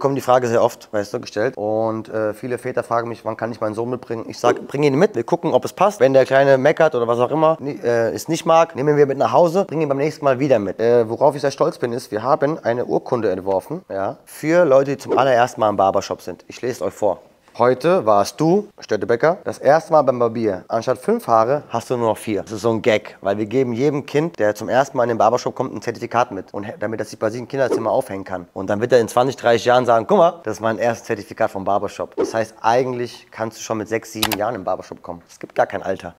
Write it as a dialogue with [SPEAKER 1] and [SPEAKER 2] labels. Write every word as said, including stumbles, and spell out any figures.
[SPEAKER 1] bekomme die Frage sehr oft, weißt du, gestellt. Und äh, viele Väter fragen mich, wann kann ich meinen Sohn mitbringen? Ich sage, bring ihn mit, wir gucken, ob es passt. Wenn der Kleine meckert oder was auch immer, äh, es nicht mag, nehmen wir mit nach Hause, bringen ihn beim nächsten Mal wieder mit. Äh, worauf ich sehr stolz bin, ist, wir haben eine Urkunde entworfen, ja, für Leute, die zum allerersten Mal im Barbershop sind. Ich lese es euch vor. Heute warst du, Stöttebecker, das erste Mal beim Barbier. Anstatt fünf Haare hast du nur noch vier. Das ist so ein Gag, weil wir geben jedem Kind, der zum ersten Mal in den Barbershop kommt, ein Zertifikat mit. Und damit das sich bei sich im Kinderzimmer aufhängen kann. Und dann wird er in zwanzig, dreißig Jahren sagen, guck mal, das ist mein erstes Zertifikat vom Barbershop. Das heißt, eigentlich kannst du schon mit sechs, sieben Jahren im Barbershop kommen. Es gibt gar kein Alter.